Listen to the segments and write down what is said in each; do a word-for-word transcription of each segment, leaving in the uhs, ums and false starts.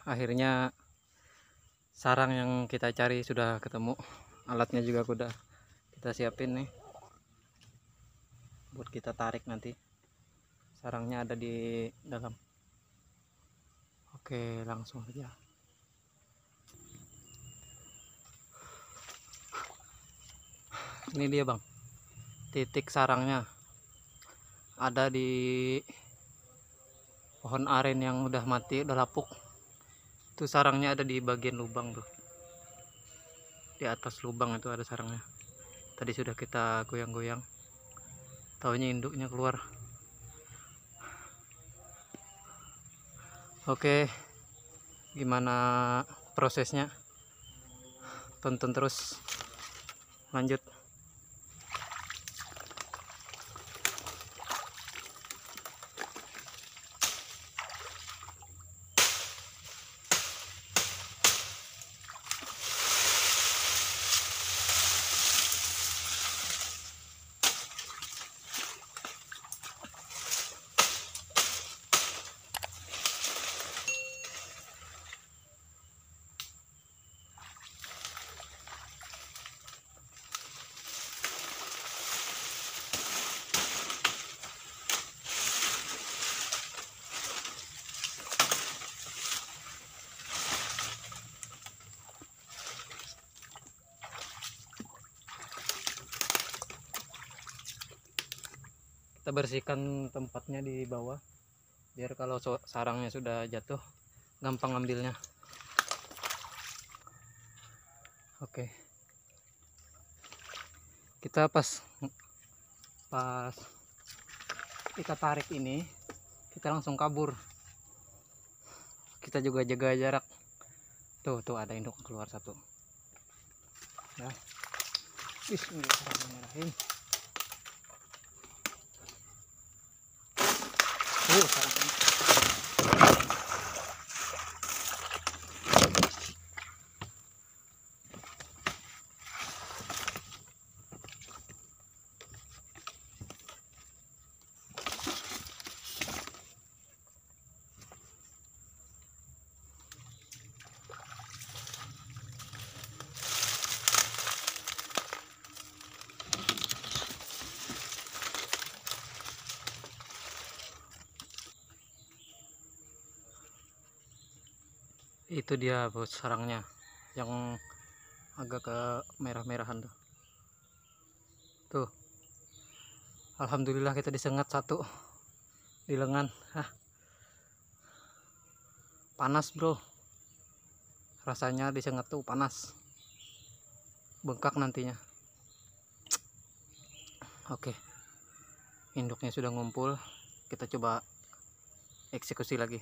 akhirnya sarang yang kita cari sudah ketemu. Alatnya juga udah kita siapin nih buat kita tarik nanti. Sarangnya ada di dalam. Oke, langsung saja. Ini dia bang, titik sarangnya ada di pohon aren yang udah mati, udah lapuk. Itu sarangnya ada di bagian lubang tuh, di atas lubang itu ada sarangnya. Tadi sudah kita goyang-goyang, taunya induknya keluar. Oke, gimana prosesnya? Tonton terus, lanjut. Kita bersihkan tempatnya di bawah biar kalau sarangnya sudah jatuh gampang ambilnya. Oke, kita pas pas kita tarik ini kita langsung kabur. Kita juga jaga jarak. Tuh tuh ada induk keluar satu ya. Bismillahirrahmanirrahim. Uh, sarang ini. Itu dia bos sarangnya yang agak ke merah-merahan tuh. Tuh. Alhamdulillah kita disengat satu di lengan. Hah. Panas, Bro. Rasanya disengat tuh panas. Bengkak nantinya. Oke. Induknya sudah ngumpul. Kita coba eksekusi lagi.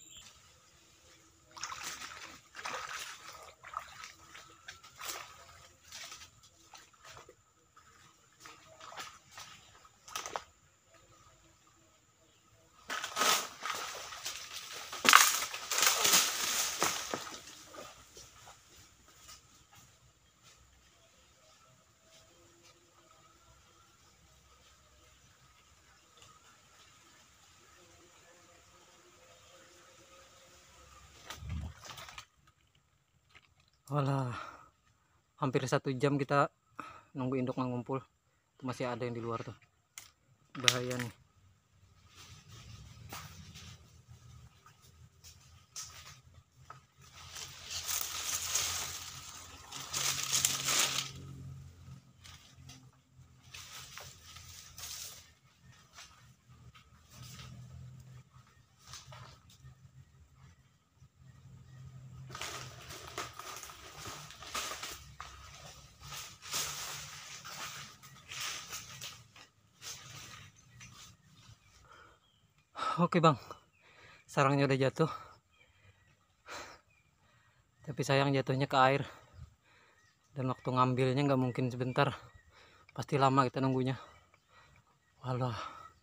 Walah, hampir satu jam kita nunggu induk ngumpul. Masih ada yang di luar tuh. Bahaya nih. Oke bang, sarangnya udah jatuh, tapi sayang jatuhnya ke air, dan waktu ngambilnya nggak mungkin sebentar, pasti lama kita nunggunya. Walah,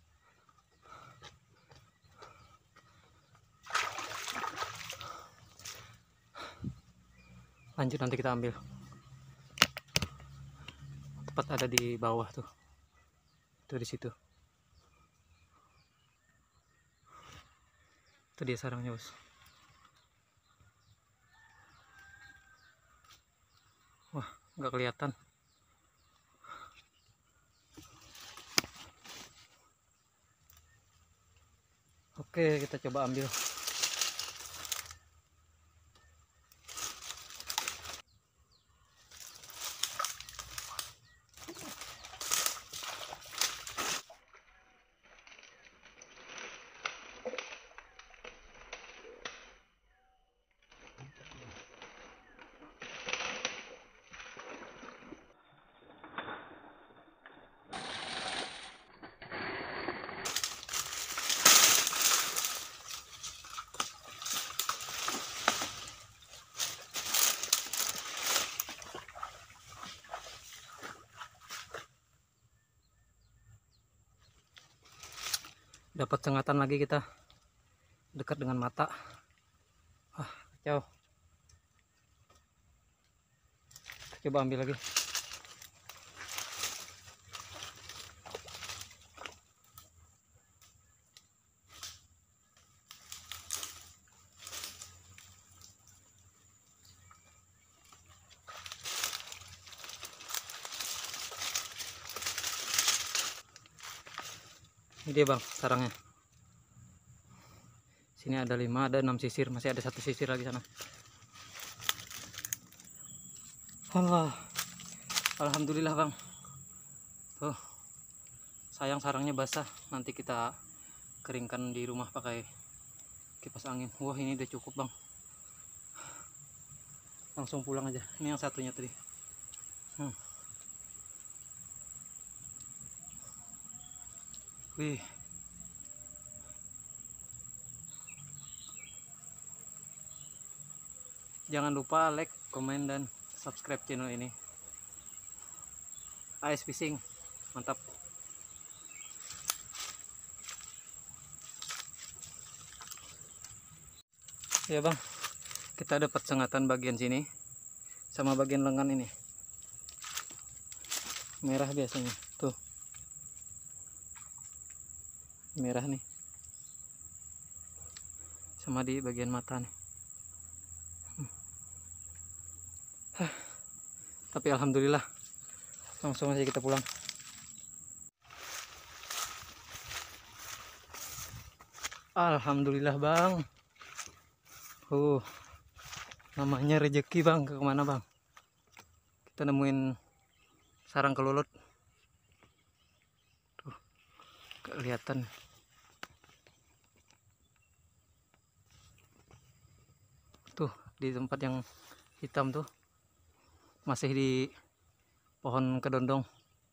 lanjut nanti kita ambil. Tepat ada di bawah tuh, tuh di situ. Itu dia sarangnya bos. nggak kelihatan. Oke, kita coba ambil. Dapat sengatan lagi kita, dekat dengan mata. Ah, kacau. Coba ambil lagi. Ini dia bang, sarangnya. Sini ada lima, ada enam sisir, masih ada satu sisir lagi sana. Allah, alhamdulillah bang. Tuh, sayang sarangnya basah. Nanti kita keringkan di rumah pakai kipas angin. Wah, ini udah cukup bang. Langsung pulang aja. Ini yang satunya tadi. Hmm. Wih. Jangan lupa like, komen, dan subscribe channel ini. A S Fishing, mantap. Ya bang, kita dapat sengatan bagian sini sama bagian lengan ini. Merah biasanya, tuh. Merah nih. Sama di bagian mata nih. Tapi alhamdulillah, langsung aja kita pulang. Alhamdulillah bang. Uh, namanya rezeki bang. Ke kemana bang? Kita nemuin sarang kelulut. Tuh, kelihatan. Tuh di tempat yang hitam tuh. Masih di pohon kedondong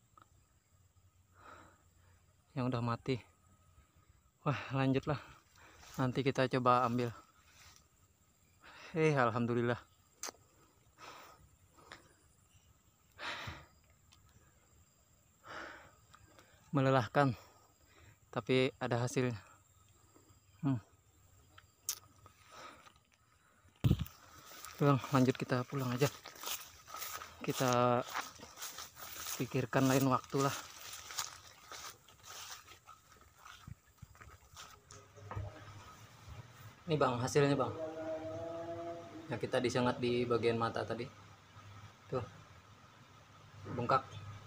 yang udah mati. Wah, lanjutlah, nanti kita coba ambil. Eh, alhamdulillah. Melelahkan, tapi ada hasilnya. hmm. Pulang, lanjut, kita pulang aja. Kita pikirkan lain waktu lah. Ini bang, hasilnya bang. Ya, kita disengat di bagian mata tadi. Tuh, bengkak.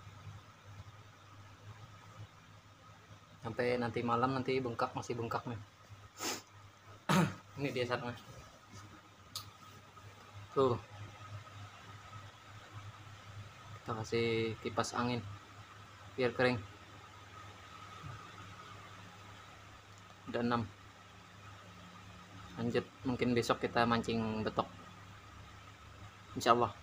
Sampai nanti malam nanti bengkak, masih bengkak nih. Ini dia sarangnya. Tuh. Kita kasih kipas angin biar kering. Ada enam. Lanjut, mungkin besok kita mancing betok, insyaallah.